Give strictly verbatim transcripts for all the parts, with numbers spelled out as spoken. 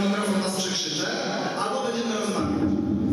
mikrofon, was przekrzyczę, albo będziemy rozmawiać.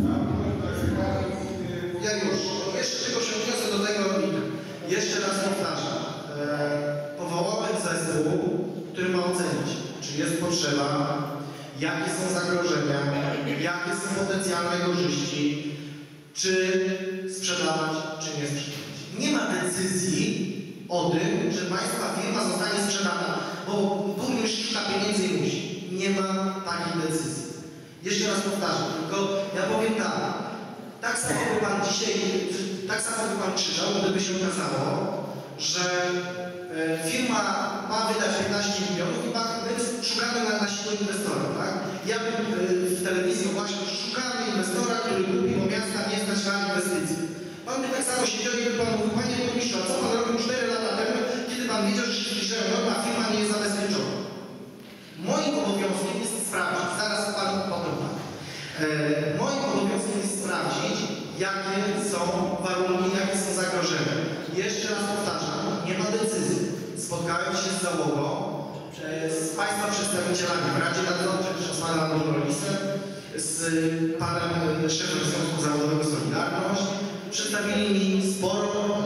Ja już, jeszcze tylko się odniosę do tego, jeszcze raz powtarzam. E, powołałem zespół, który ma ocenić, czy jest potrzeba, jakie są zagrożenia, jakie są potencjalne korzyści, czy sprzedawać, czy nie sprzedawać. Nie ma decyzji o tym, że państwa firma zostanie sprzedana, bo burmistrz szuka pieniędzy i musi. Nie ma takiej decyzji. Jeszcze raz powtarzam, tylko ja powiem tak, tak samo by pan dzisiaj, tak samo by pan krzyczał, gdyby się okazało, że e, firma ma wydać piętnaście milionów i ma, my szukamy na, na siłę inwestora, tak? Ja bym e, w telewizji właśnie szukamy inwestora, który kupi, bo miasta nie stać na inwestycje. Pan by tak samo siedział i by pan mówił, panie burmistrzu, a co pan robił cztery lata temu, kiedy pan wiedział, że enormna firma nie jest zabezpieczona? Moim obowiązkiem jest sprawdzić, zaraz panu powiem tak, e, moim obowiązkiem jest sprawdzić, jakie są warunki, jakie są zagrożenia. Jeszcze raz powtarzam, nie ma decyzji. Spotkałem się z załogą, e, z państwa przedstawicielami w Radzie Nadzorczej, z panem Rolisem, z panem szefem Związku Zawodowego Solidarność. Przedstawili mi sporo e,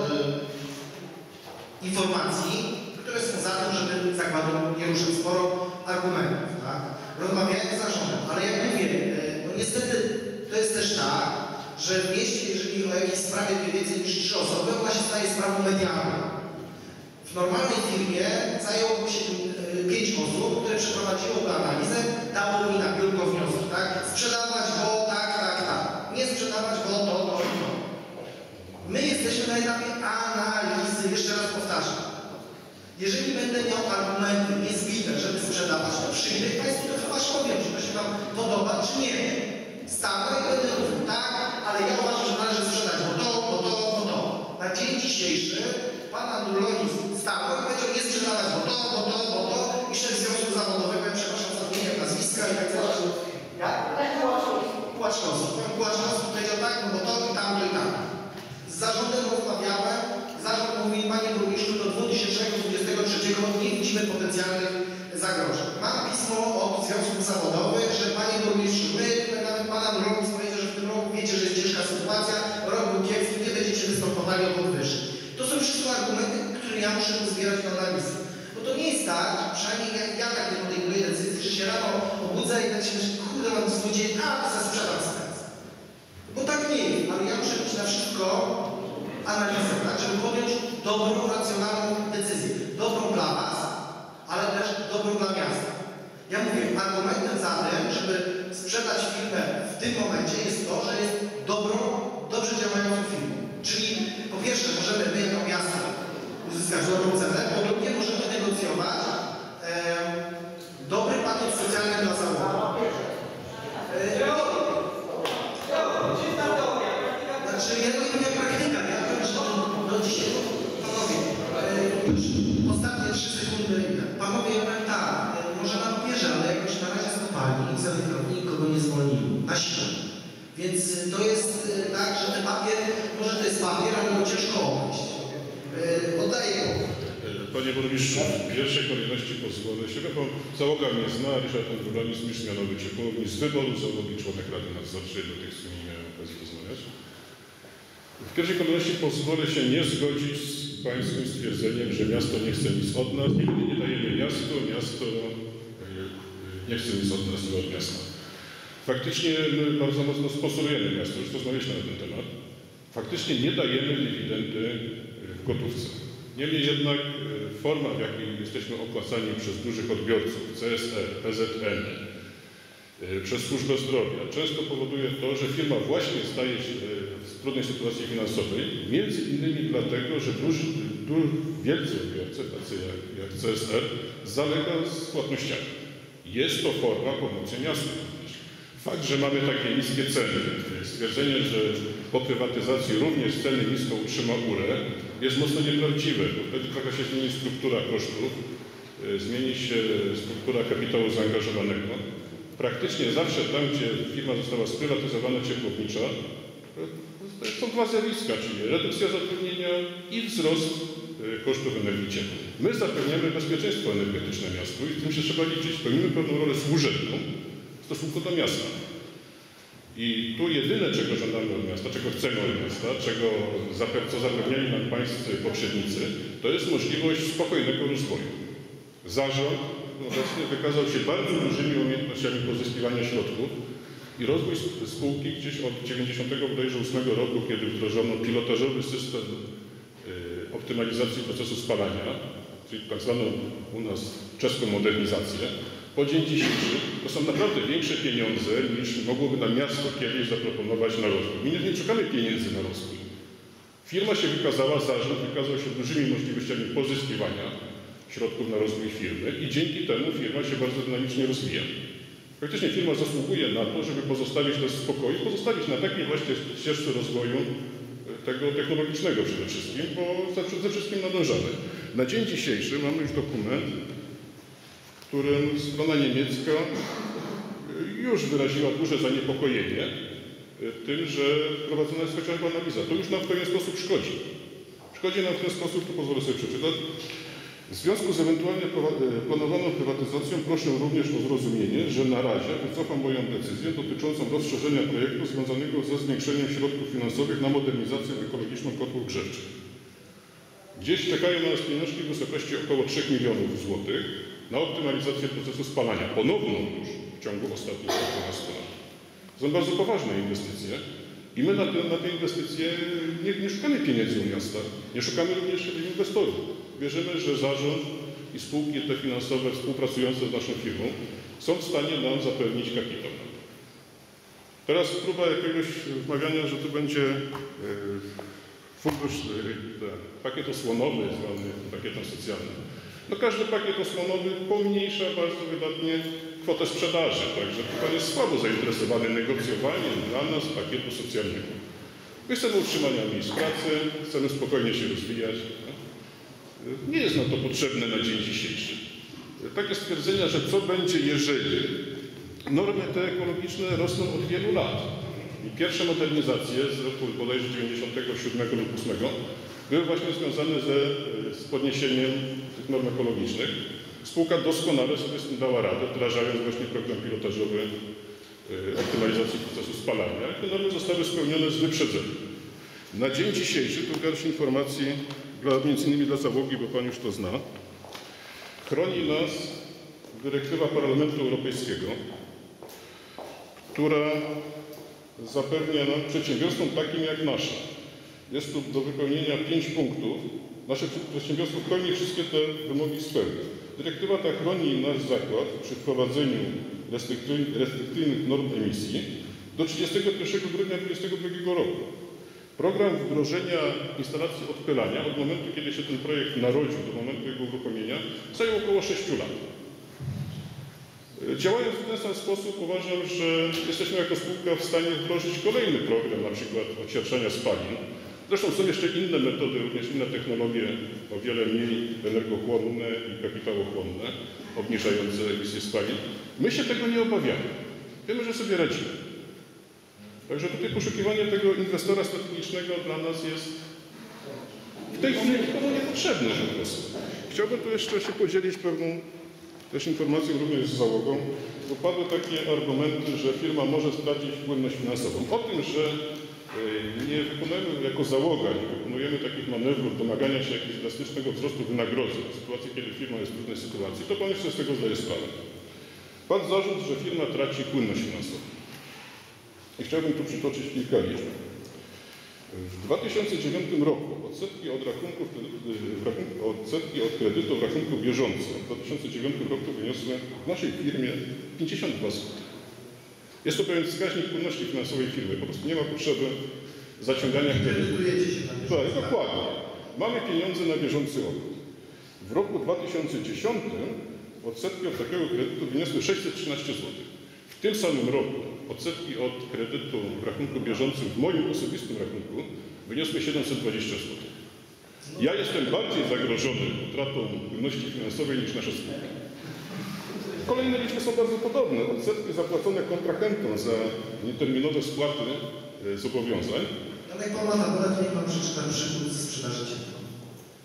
informacji, które są za tym, żeby zakładu nie ruszyć, sporo argumentów, tak? Rozmawiałem z zarządem, ale jak mówię, e, no niestety to jest też tak, że w mieście, jeżeli o jakiejś sprawie wie więcej niż trzy osoby, ona się staje sprawą medialną. W normalnej firmie zajęłoby się tym e, pięć osób, które przeprowadziłoby analizę, dało mi na biurko wnioski, tak? Sprzedawać, bo tak, tak, tak. Nie sprzedawać, bo to, to, to. My jesteśmy na etapie analizy, jeszcze raz powtarzam. Jeżeli będę miał argumenty niezbite, żeby sprzedawać, to przyjdę i Państwu to chyba powiem, czy to się Wam podoba, czy nie. Stanę i będę mówił, tak, ale ja uważam, że należy sprzedać, bo to, bo to, bo to. Na dzień dzisiejszy Pan Andrulonis stanął i powiedział, nie sprzedawać, bo to, bo to, bo to. I szef Związku Zawodowego, przepraszam za wymienię nazwiska i tak dalej. Jak? Płaczkowski. Pan Płaczkowski powiedział tak, no bo to i tam, i tam. Z zarządem rozmawiałem, zarząd mówi, panie burmistrzu, do dwa tysiące dwudziestego trzeciego nie widzimy potencjalnych zagrożeń. Mam pismo od związków zawodowych, że panie burmistrzu, my, nawet pana Andrulonis powiedział, że w tym roku wiecie, że jest ciężka sytuacja, rok był kiepski, nie będziecie występowali o podwyżki. To są wszystko argumenty, które ja muszę zbierać na analizę. Bo to nie jest tak, przynajmniej ja, ja tak nie podejmuję decyzji, że się rano obudzę i tak się myślę, kurde, mam złodziej, a to za sprzedam stres. Bo tak nie jest, ale ja muszę mieć na wszystko analizę, tak, żeby podjąć dobrą, racjonalną decyzję. Dobrą dla Was, ale też dobrą dla miasta. Ja mówię, argumentem za tym, żeby sprzedać firmę w tym momencie jest to, że jest dobrą, dobrze działającą firmą. Czyli po pierwsze możemy my jako miasto uzyskać dobrą cenę, po drugie możemy negocjować e, dobry pakiet socjalny dla załogi. E, Znaczy, ja to mówię praktyka, ja wiem, że no dzisiaj, panowie, e, już ostatnie trzy sekundy, panowie, ja powiem tak, e, może na papierze, ale jakoś na razie z kopalni, zawykrotnie nikogo nie zwolnili, na siłę. Więc to jest e, tak, że ten papier, może to jest papier, ale go ciężko obejść. E, oddaję go. Panie burmistrzu, w pierwszej kolejności pozwolę się, bo załoga mnie zna, Ryszard Andrulonis, mistrz mianowy ciepłowni, z wyboru załogi członek Rady Nadzorczej, do tych, z którymi miałem okazję rozmawiać. W pierwszej kolejności pozwolę się nie zgodzić z pańskim stwierdzeniem, że miasto nie chce nic od nas, nie, nie dajemy miastu, miasto nie chce nic od nas i od miasta. Faktycznie my bardzo mocno sponsorujemy miasto, już rozmawialiśmy na ten temat. Faktycznie nie dajemy dywidendy w gotówce. Niemniej jednak forma, w jakiej jesteśmy opłacani przez dużych odbiorców, C S R, P Z N, przez służbę zdrowia, często powoduje to, że firma właśnie staje się w trudnej sytuacji finansowej, między innymi dlatego, że duży, duży, wielcy odbiorcy, tacy jak, jak C S R, zalega z płatnościami. Jest to forma pomocy miastu. Fakt, że mamy takie niskie ceny, stwierdzenie, że po prywatyzacji również ceny nisko utrzyma U R E, jest mocno nieprawdziwe, bo wtedy trochę się zmieni struktura kosztów, zmieni się struktura kapitału zaangażowanego. Praktycznie zawsze tam, gdzie firma została sprywatyzowana ciepłownicza, są dwa zjawiska, czyli redukcja zatrudnienia i wzrost kosztów energii ciepłej. My zapewniamy bezpieczeństwo energetyczne miastu i z tym się trzeba liczyć. Pełnimy pewną rolę służebną, w stosunku do miasta. I tu jedyne, czego żądamy od miasta, czego chcemy od miasta, czego co zapewniali nam pańscy poprzednicy, to jest możliwość spokojnego rozwoju. Zarząd obecnie wykazał się bardzo dużymi umiejętnościami pozyskiwania środków i rozwój spółki gdzieś od dziewięćdziesiątego ósmego roku, kiedy wdrożono pilotażowy system optymalizacji procesu spalania, czyli tak zwaną u nas czeską modernizację, po dzień dzisiejszy to są naprawdę większe pieniądze niż mogłoby nam miasto kiedyś zaproponować na rozwój. My nie, nie szukamy pieniędzy na rozwój. Firma się wykazała, zarząd wykazał się dużymi możliwościami pozyskiwania środków na rozwój firmy i dzięki temu firma się bardzo dynamicznie rozwija. Praktycznie firma zasługuje na to, żeby pozostawić to w spokoju, pozostawić na takiej właśnie ścieżce rozwoju tego technologicznego przede wszystkim, bo przede wszystkim nadążamy. Na dzień dzisiejszy mamy już dokument, w którym strona niemiecka już wyraziła duże zaniepokojenie tym, że prowadzona jest chociażby analiza. To już nam w pewien sposób szkodzi. Szkodzi nam w ten sposób, tu pozwolę sobie przeczytać. W związku z ewentualnie planowaną prywatyzacją proszę również o zrozumienie, że na razie wycofam moją decyzję dotyczącą rozszerzenia projektu związanego ze zwiększeniem środków finansowych na modernizację ekologiczną kotłów grzewczych. Gdzieś czekają na nas pieniążki w wysokości około trzech milionów złotych na optymalizację procesu spalania. Ponowną już w ciągu ostatnich kilkunastu lat. To są bardzo poważne inwestycje i my na te, na te inwestycje nie, nie szukamy pieniędzy u miasta, nie szukamy również inwestorów. Wierzymy, że zarząd i spółki te finansowe współpracujące z naszą firmą są w stanie nam zapewnić kapitał. Teraz próba jakiegoś wmawiania, że tu będzie fundusz, pakiet osłonowy zwany pakietem socjalnym. No każdy pakiet osłonowy pomniejsza bardzo wydatnie kwotę sprzedaży, także pan jest słabo zainteresowany negocjowaniem dla nas pakietu socjalnego. My chcemy utrzymania miejsc pracy, chcemy spokojnie się rozwijać. Nie jest nam to potrzebne na dzień dzisiejszy. Takie stwierdzenia, że co będzie, jeżeli normy te ekologiczne rosną od wielu lat. I pierwsze modernizacje z roku bodajże dziewięćdziesiątego siódmego lub ósmego były właśnie związane ze, z podniesieniem tych norm ekologicznych. Spółka doskonale sobie z tym dała radę, wdrażając właśnie program pilotażowy optymalizacji procesu spalania. Te normy zostały spełnione z wyprzedzeniem. Na dzień dzisiejszy, tu garść informacji, dla, między innymi dla załogi, bo Pan już to zna, chroni nas dyrektywa Parlamentu Europejskiego, która zapewnia nam przedsiębiorstwom takim jak nasze. Jest tu do wypełnienia pięć punktów. Nasze przedsiębiorstwo w pełni wszystkie te wymogi spełnia. Dyrektywa ta chroni nasz zakład przy wprowadzeniu restrykcyjnych norm emisji do trzydziestego pierwszego grudnia dwa tysiące dwudziestego drugiego roku. Program wdrożenia instalacji odpylania od momentu, kiedy się ten projekt narodził, do momentu jego uruchomienia, zajął około sześciu lat. Działając w ten sam sposób uważam, że jesteśmy jako spółka w stanie wdrożyć kolejny program, na przykład odsiarczania spalin. Zresztą są jeszcze inne metody, również inne technologie, o wiele mniej energochłonne i kapitałochłonne, obniżające emisję spalin. My się tego nie obawiamy. Wiemy, że sobie radzimy. Także tutaj poszukiwanie tego inwestora strategicznego dla nas jest w tej chwili nikomu niepotrzebne po prostu. Chciałbym tu jeszcze się podzielić pewną też informacją również z załogą, bo padły takie argumenty, że firma może stracić płynność finansową. O tym, że nie wykonujemy jako załoga, nie wykonujemy takich manewrów domagania się jakiegoś drastycznego wzrostu wynagrodzeń w sytuacji, kiedy firma jest w trudnej sytuacji, to Pan jeszcze z tego zdaje sprawę. Padł zarzut, że firma traci płynność finansową. I chciałbym tu przytoczyć kilka liczb. W dwa tysiące dziewiątym roku odsetki od, rachunków, odsetki od kredytu w rachunku bieżącym w dwa tysiące dziewiątym roku wyniosły w naszej firmie pięćdziesiąt dwa złote. Jest to pewien wskaźnik płynności finansowej firmy. Po prostu nie ma potrzeby zaciągania kredytu. Tak, dokładnie. Mamy pieniądze na bieżący obrót. W roku dwa tysiące dziesiątym odsetki od takiego kredytu wyniosły sześćset trzynaście złotych. W tym samym roku odsetki od kredytu w rachunku bieżącym w moim osobistym rachunku wyniosły siedemset dwadzieścia złotych. Ja jestem bardziej zagrożony utratą płynności finansowej niż nasza spółka. Kolejne liczby są bardzo podobne. Odsetki zapłacone kontrahentom za nieterminowe spłaty zobowiązań. Ale jak Pan ma tabulet, niech Pan przeczyta przychód ze sprzedaży ciepła.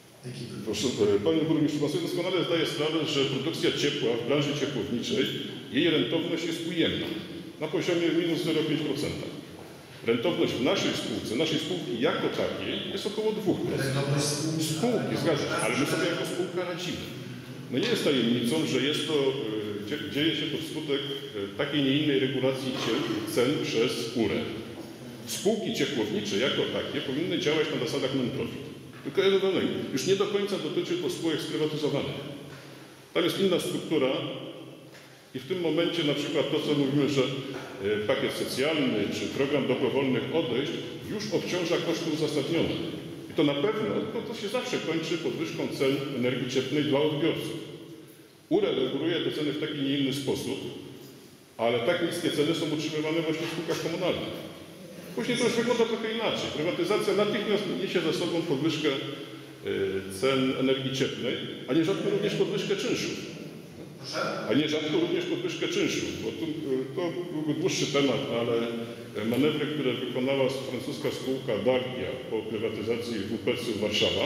Proszę, Panie Burmistrzu, Pan sobie doskonale zdaje sprawę, że produkcja ciepła w branży ciepłowniczej jej rentowność jest ujemna, na poziomie minus zero przecinek pięć procent. Rentowność w naszej spółce, naszej spółki jako takiej jest około dwa procent. Rentowność spółki. Spółki, zgadza się, ale my sobie jako spółka radzimy. No nie jest tajemnicą, że jest to, dzieje się to wskutek takiej, nie innej regulacji cen przez U R E. Spółki ciepłownicze jako takie powinny działać na zasadach non-profit. Tylko jedno, już nie do końca dotyczy to spółek sprywatyzowanych. Tam jest inna struktura i w tym momencie na przykład to, co mówimy, że pakiet socjalny czy program dobrowolnych odejść już obciąża koszty uzasadnione. I to na pewno, to, to się zawsze kończy podwyżką cen energii cieplnej dla odbiorców. U R E reguluje te ceny w taki, nie inny sposób, ale tak niskie ceny są utrzymywane właśnie w spółkach komunalnych. Później to już wygląda trochę inaczej. Prywatyzacja natychmiast niesie za sobą podwyżkę y, cen energii cieplnej, a nierzadko również podwyżkę czynszów. A nierzadko również podwyżkę czynszów. Bo tu, to byłby dłuższy temat, ale manewry, które wykonała francuska spółka Dargia po prywatyzacji W P C Warszawa,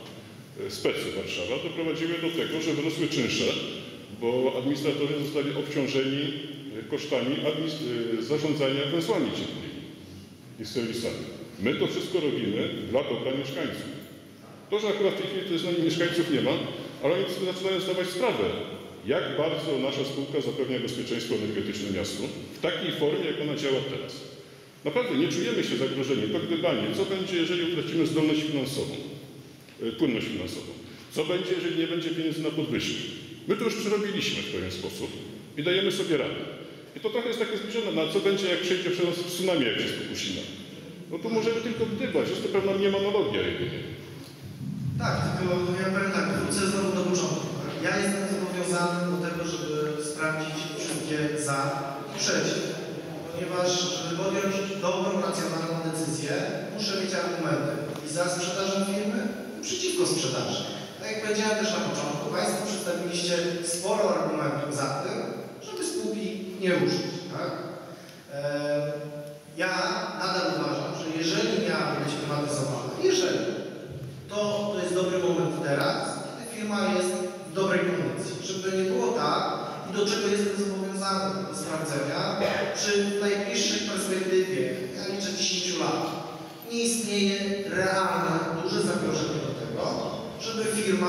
Specy Warszawa, doprowadziły do tego, że wyrosły czynsze, bo administratorzy zostali obciążeni kosztami zarządzania węzłami cieplnymi i serwisami. My to wszystko robimy dla dobra mieszkańców. To, że akurat w tej chwili z nami mieszkańców nie ma, ale oni sobie zaczynają zdawać sprawę, jak bardzo nasza spółka zapewnia bezpieczeństwo energetyczne miastu w takiej formie, jak ona działa teraz. Naprawdę nie czujemy się zagrożeni. To gdybanie, co będzie, jeżeli utracimy zdolność finansową, płynność finansową? Co będzie, jeżeli nie będzie pieniędzy na podwyżki? My to już przerobiliśmy w pewien sposób i dajemy sobie radę. I to trochę jest takie zbliżone, no co będzie, jak przejdzie przez nas tsunami, jak się Fukushima? No tu możemy tylko gdybać, jest to pewna mniemonologia jedynie. Tak, tylko ja powiem tak, wrócę znowu do początku. Ja jestem zobowiązany do tego, żeby sprawdzić wszystkie za i przeciw. Ponieważ, żeby podjąć dobrą, racjonalną decyzję, muszę mieć argumenty. I za sprzedażą firmy, i przeciwko sprzedaży. Tak jak powiedziałem też na początku, Państwo przedstawiliście sporo argumentów za tym, żeby spółki nie ruszyć. Tak? Eee, ja nadal uważam, że jeżeli miałaby być prywatyzowana, jeżeli, to, to jest dobry moment teraz, kiedy firma jest w dobrej kondycji. Żeby nie było tak, i do czego jestem zobowiązany do sprawdzenia, czy w najbliższej perspektywie, ja liczę dziesięć lat, nie istnieje realne, duże zagrożenie do tego, żeby firma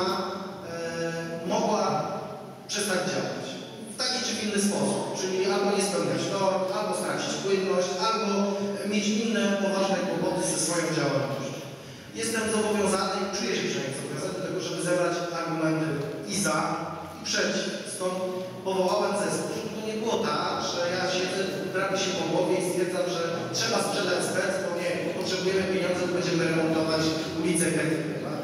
e, mogła przestać działać w taki czy inny sposób, czyli albo nie spełniać norm, albo stracić płynność, albo mieć inne poważne kłopoty ze swoją działalnością. Jestem zobowiązany i czuję się przynajmniej zobowiązany do tego, żeby zebrać argumenty i za, i przeciw. Stąd powołałem zespół, żeby to nie było tak, że ja siedzę, drapię się po głowie i stwierdzam, że trzeba sprzedać spec, bo nie, potrzebujemy pieniądze, to będziemy remontować ulicę Kętkę. Tak?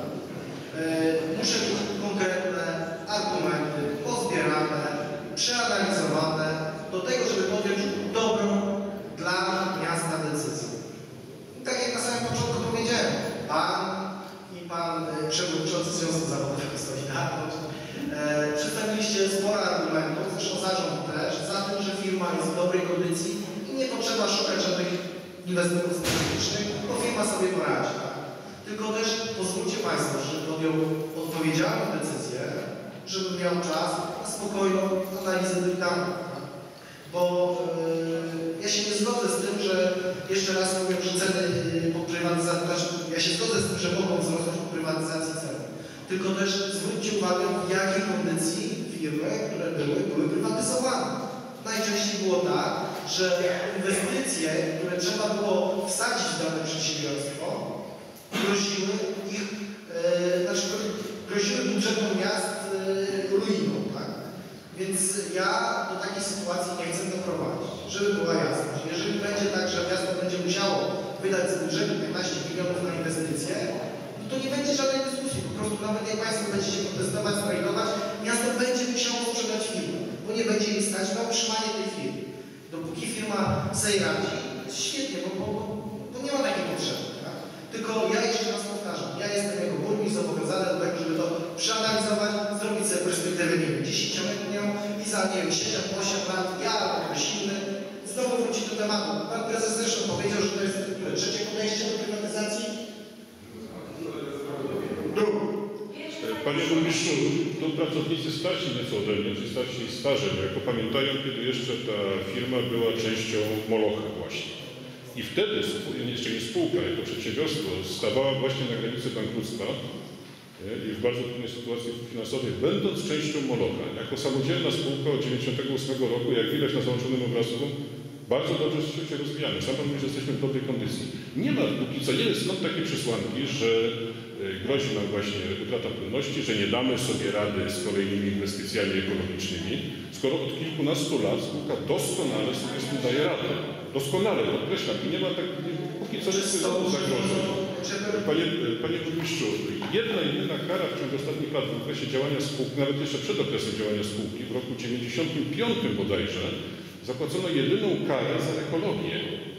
Yy, muszę mieć konkretne argumenty, pozbierane, przeanalizowane do tego, żeby podjąć dobrą dla miasta decyzję. I tak jak na samym początku powiedziałem, Pan i Pan y, Przewodniczący Związku Zawodowego Solidarność e, przedstawiliście sporo argumentów, zresztą zarząd też, za tym, że firma jest w dobrej kondycji i nie potrzeba szukać żadnych inwestorów strategicznych, bo firma sobie poradzi. Tak? Tylko też pozwólcie Państwo, że podjął odpowiedzialną decyzję, żeby miał czas na spokojną analizę tych danych. Tak? Bo yy, ja się nie zgodzę z tym, że jeszcze raz mówię, że ceny po prywatyzacji, znaczy ja się zgodzę z tym, że mogą wzrosnąć po prywatyzacji ceny. Tylko też zwróćcie uwagę, w jakiej kondycji firmy, które były, były prywatyzowane. Najczęściej było tak, że inwestycje, które trzeba było wsadzić w dane przedsiębiorstwo, groziły ich, yy, znaczy groziły budżetom miast yy, ruiną. Tak? Więc ja do takiej sytuacji nie chcę doprowadzić, żeby była jasność. Jeżeli będzie tak, że miasto będzie musiało wydać z budżetu piętnaście milionów na inwestycje, no to nie będzie żadnej dyskusji. Po prostu nawet jak Państwo będziecie protestować, strajkować, miasto będzie musiało sprzedać firmę, bo nie będzie jej stać na utrzymanie tej firmy. Dopóki firma sobie radzi, jest świetnie, bo, bo, bo nie ma takiej potrzeby. Tak? Tylko ja jeszcze raz powtarzam, ja jestem jako burmistrz zobowiązany do tego, żeby to przeanalizować, zrobić sobie perspektywę, nie wiem, dziesięcioletnią i za, nie wiem, siedem osiem lat, ja albo ktoś inny, znowu wrócić do tematu. Pan prezes zresztą powiedział, że to jest trzecie podejście do prywatyzacji. Drugie. Panie burmistrzu, tu pracownicy starsi nieco ode mnie, czy starsi i starzeni, jako pamiętają, kiedy jeszcze ta firma była częścią Molocha właśnie. I wtedy, jeszcze nie spółka, jako przedsiębiorstwo, stawała właśnie na granicy bankructwa i w bardzo trudnej sytuacji finansowej, będąc częścią Molocha. Jako samodzielna spółka od dziewięćdziesiątego ósmego roku, jak widać na załączonym obrazku, bardzo dobrze się rozwijamy. Sam pan mówi, że jesteśmy w dobrej kondycji. Nie ma póki co, nie jest skąd takie przesłanki, że grozi nam właśnie utrata płynności, że nie damy sobie rady z kolejnymi inwestycjami ekologicznymi, skoro od kilkunastu lat spółka doskonale sobie z tym daje radę. Doskonale, podkreślam. I nie ma tak, póki co jest zagrożeń. Panie, panie burmistrzu, jedna jedyna kara w ciągu ostatnich lat w okresie działania spółki, nawet jeszcze przed okresem działania spółki, w roku dziewięćdziesiątym piątym bodajże, zapłacono jedyną karę za ekologię.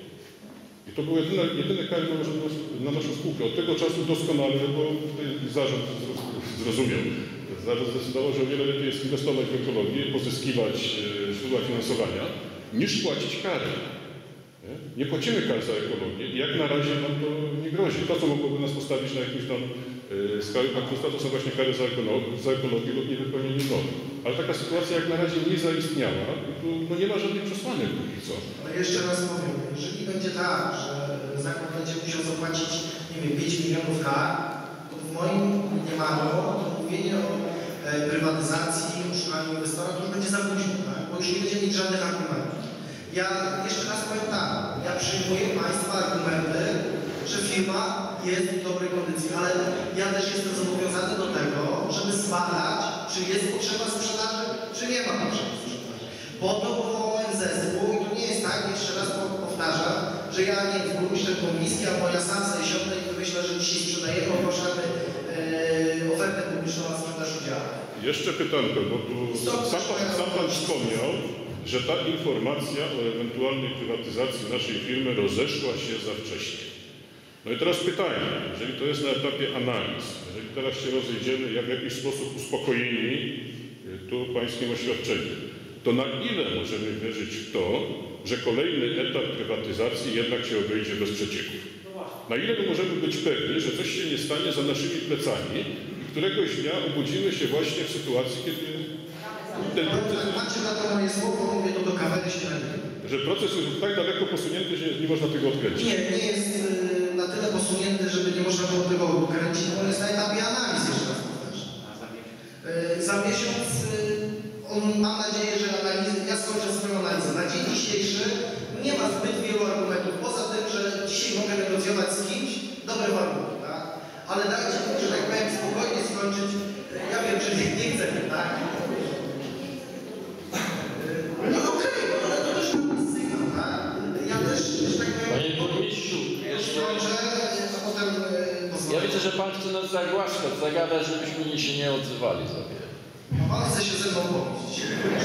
I to były jedyne, jedyne kary na, na naszą spółkę. Od tego czasu doskonale, bo zarząd zrozumiał. Zarząd zdecydował, że o wiele lepiej jest inwestować w ekologię, pozyskiwać źródła finansowania, niż płacić kary. Nie? nie płacimy kar za ekologię i jak na razie nam to nie grozi. To, co mogłoby nas postawić na jakimś tam yy, skali bankructwa, to są właśnie kary za, za ekologię lub niewypełnienie norm. Ale taka sytuacja jak na razie nie zaistniała i tu no, nie ma żadnych przesłanek póki co. No jeszcze raz powiem, jeżeli będzie tak, że zakład będzie musiał zapłacić, nie wiem, pięć milionów kar, to w moim mniemaniu to mówienie o e, prywatyzacji, o szukaniu inwestora, to już będzie za późno, tak? Bo już nie będzie mieć żadnych argumentów. Ja jeszcze raz powiem tak, ja przyjmuję Państwa argumenty, że firma jest w dobrej kondycji, ale ja też jestem zobowiązany do tego, żeby zbadać, czy jest potrzeba sprzedaży, czy nie ma potrzeby sprzedaży. Po to powołałem zespół i to nie jest tak, jeszcze raz powtarzam, że ja nie wiem, burmistrz komisji, albo ja sam sobie siądę i myślę, że dzisiaj sprzedajemy, ogłaszamy yy, ofertę publiczną na sprzedaż udziału. Jeszcze pytanko, bo tu sam, sam Pan wspomniał, że ta informacja o ewentualnej prywatyzacji naszej firmy rozeszła się za wcześnie. No i teraz pytanie, jeżeli to jest na etapie analiz, jeżeli teraz się rozejdziemy jak w jakiś sposób uspokojeni tu Pańskim oświadczeniem, to na ile możemy wierzyć w to, że kolejny etap prywatyzacji jednak się obejdzie bez przecieków? Na ile my możemy być pewni, że coś się nie stanie za naszymi plecami i któregoś dnia obudzimy się właśnie w sytuacji, kiedy ten proces... Macie na to moje słowo, mówię to do kamery średniej. Że proces jest tak daleko posunięty, że nie można tego odkręcić. Nie, nie jest y, na tyle posunięty, żeby nie można było tego odkręcić, bo on jest na etapie analiz, jeszcze raz powtarzam. Y, za miesiąc, y, on, mam nadzieję, że analizy, ja skończę swoją analizę. Na dzień dzisiejszy nie ma zbyt wielu argumentów, poza tym, że dzisiaj mogę negocjować z kimś dobre warunki, tak? Ale dajcie mi, że tak powiem, spokojnie skończyć. Ja wiem, że nie, nie chcę, tak? No okej, okay, ale to też jest sygnał, tak? Ja też, że tak powiem... Panie burmistrzu, jeszcze... a potem... Ja widzę, że Pan chce nas zagłaskać, zagadać, żebyśmy nie się nie odzywali za wiele. A Pan chce się ze mną powiedzieć.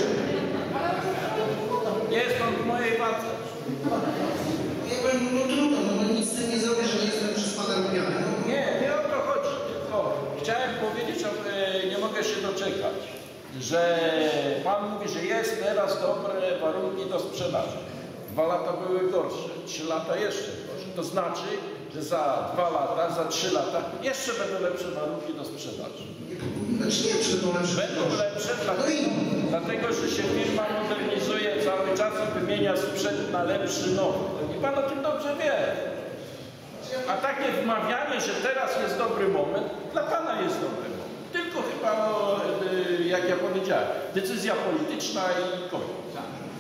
Nie jest Pan w mojej wadze. Ja powiem, no trudno, no, no nic z tym nie zrobię, że nie jestem przez Pana lubiany. No. Nie, nie o to chodzi, tylko chciałem powiedzieć, że nie mogę się doczekać, że Pan mówi, że jest teraz dobre warunki do sprzedaży. Dwa lata były gorsze, trzy lata jeszcze gorsze. To znaczy, że za dwa lata, za trzy lata jeszcze będą lepsze warunki do sprzedaży. Znaczy nie wiem, czy będą lepsze. Będą lepsze, No dlatego, i... dlatego że się firma modernizuje cały czas i wymienia sprzęt na lepszy nowy. I Pan o tym dobrze wie. A takie wmawianie, że teraz jest dobry moment, dla Pana jest dobry moment. Tylko chyba, jak ja powiedziałem, decyzja polityczna i koniec.